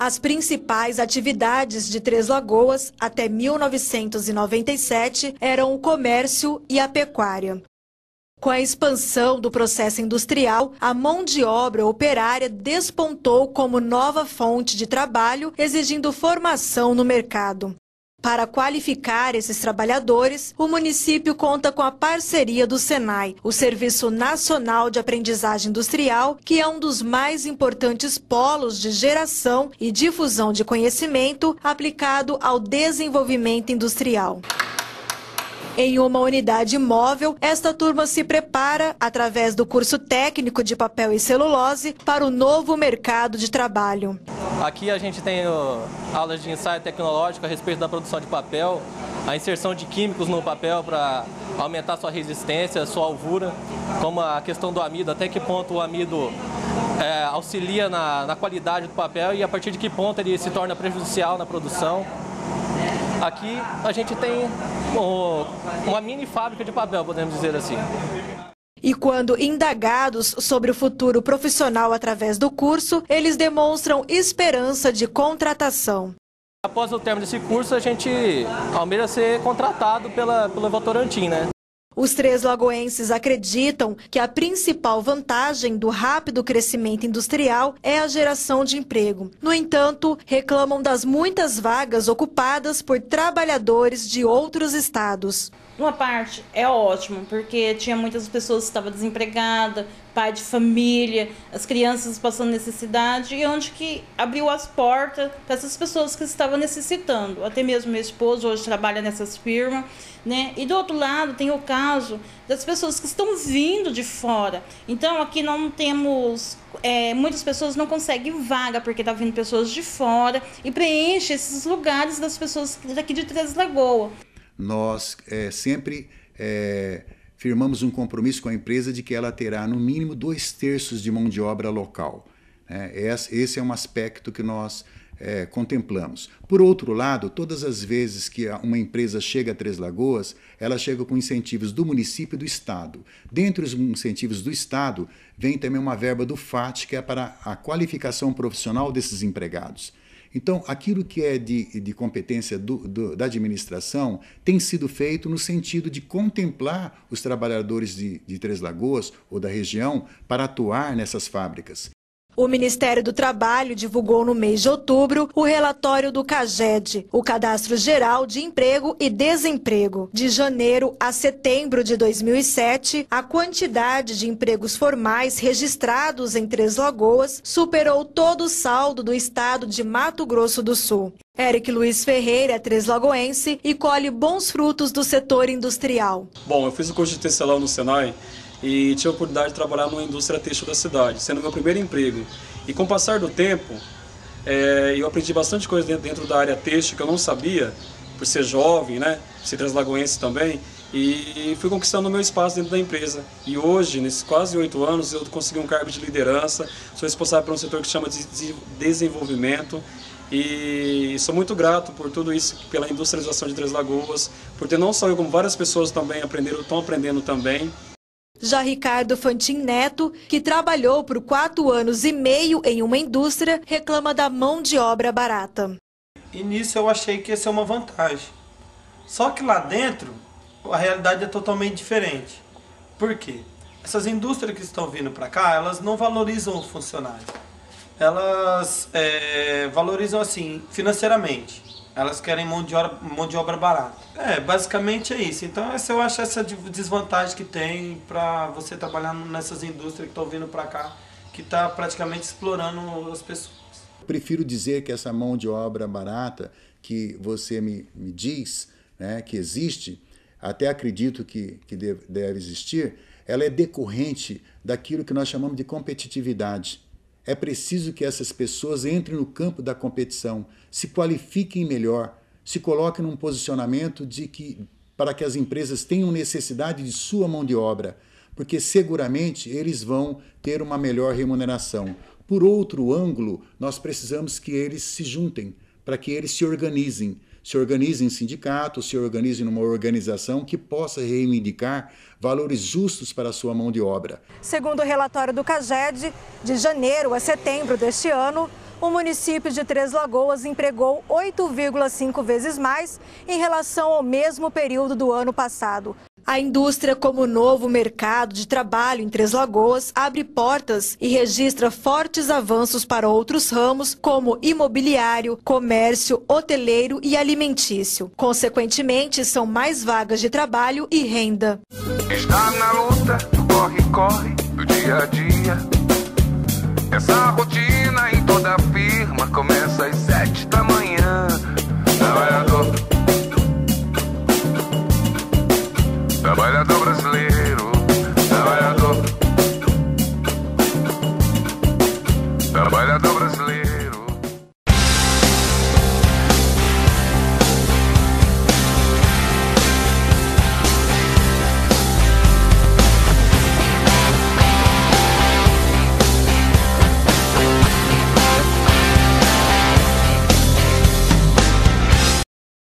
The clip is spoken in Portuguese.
As principais atividades de Três Lagoas até 1997 eram o comércio e a pecuária. Com a expansão do processo industrial, a mão de obra operária despontou como nova fonte de trabalho, exigindo formação no mercado. Para qualificar esses trabalhadores, o município conta com a parceria do SENAI, o Serviço Nacional de Aprendizagem Industrial, que é um dos mais importantes polos de geração e difusão de conhecimento aplicado ao desenvolvimento industrial. Em uma unidade móvel, esta turma se prepara, através do curso técnico de papel e celulose, para o novo mercado de trabalho. Aqui a gente tem aulas de ensaio tecnológico a respeito da produção de papel, a inserção de químicos no papel para aumentar sua resistência, sua alvura, como a questão do amido, até que ponto o amido auxilia na qualidade do papel e a partir de que ponto ele se torna prejudicial na produção. Aqui a gente tem uma mini fábrica de papel, podemos dizer assim. E quando indagados sobre o futuro profissional através do curso, eles demonstram esperança de contratação. Após o término desse curso, a gente almeja ser contratado pelo Votorantim, né? Os três lagoenses acreditam que a principal vantagem do rápido crescimento industrial é a geração de emprego. No entanto, reclamam das muitas vagas ocupadas por trabalhadores de outros estados. Uma parte é ótimo, porque tinha muitas pessoas que estavam desempregadas, pai de família, as crianças passando necessidade, e onde que abriu as portas para essas pessoas que estavam necessitando. Até mesmo meu esposo hoje trabalha nessas firmas, né? E do outro lado tem o caso das pessoas que estão vindo de fora. Então aqui não temos, muitas pessoas não conseguem vaga, porque está vindo pessoas de fora e preenche esses lugares das pessoas daqui de Três Lagoas. Nós sempre firmamos um compromisso com a empresa de que ela terá no mínimo 2/3 de mão de obra local. Esse é um aspecto que nós contemplamos. Por outro lado, todas as vezes que uma empresa chega a Três Lagoas, ela chega com incentivos do município e do Estado. Dentre os incentivos do Estado, vem também uma verba do FAT, que é para a qualificação profissional desses empregados. Então, aquilo que é de competência da administração tem sido feito no sentido de contemplar os trabalhadores de Três Lagoas ou da região para atuar nessas fábricas. O Ministério do Trabalho divulgou no mês de outubro o relatório do CAGED, o Cadastro Geral de Emprego e Desemprego. De janeiro a setembro de 2007, a quantidade de empregos formais registrados em Três Lagoas superou todo o saldo do estado de Mato Grosso do Sul. Eric Luiz Ferreira é treslagoense e colhe bons frutos do setor industrial. Bom, eu fiz o curso de tecelão no Senai e tive a oportunidade de trabalhar numa indústria têxtil da cidade, sendo meu primeiro emprego. E com o passar do tempo, eu aprendi bastante coisa dentro da área têxtil que eu não sabia, por ser jovem, né, ser treslagoense também, e fui conquistando o meu espaço dentro da empresa. E hoje, nesses quase 8 anos, eu consegui um cargo de liderança, sou responsável por um setor que se chama de desenvolvimento, e sou muito grato por tudo isso, pela industrialização de Três Lagoas, por ter não só eu, como várias pessoas também estão aprendendo também. Já Ricardo Fantin Neto, que trabalhou por 4 anos e meio em uma indústria, reclama da mão de obra barata. E nisso eu achei que ia ser uma vantagem. Só que lá dentro, a realidade é totalmente diferente. Por quê? Essas indústrias que estão vindo para cá, elas não valorizam o funcionário. Elas valorizam assim, financeiramente. Elas querem mão de obra barata. Basicamente é isso. Então eu acho essa desvantagem que tem para você trabalhar nessas indústrias que estão vindo para cá, que está praticamente explorando as pessoas. Eu prefiro dizer que essa mão de obra barata que você me diz, né, que existe, até acredito que deve existir, ela é decorrente daquilo que nós chamamos de competitividade. É preciso que essas pessoas entrem no campo da competição, se qualifiquem melhor, se coloquem num posicionamento para que as empresas tenham necessidade de sua mão de obra, porque seguramente eles vão ter uma melhor remuneração. Por outro ângulo, nós precisamos que eles se juntem, para que eles se organizem em sindicatos, se organizem numa organização que possa reivindicar valores justos para a sua mão de obra. Segundo o relatório do CAGED, de janeiro a setembro deste ano, O município de Três Lagoas empregou 8,5 vezes mais em relação ao mesmo período do ano passado. A indústria, como novo mercado de trabalho em Três Lagoas, abre portas e registra fortes avanços para outros ramos, como imobiliário, comércio, hoteleiro e alimentício. Consequentemente, são mais vagas de trabalho e renda. Está na luta, do corre-corre, do dia a dia. Essa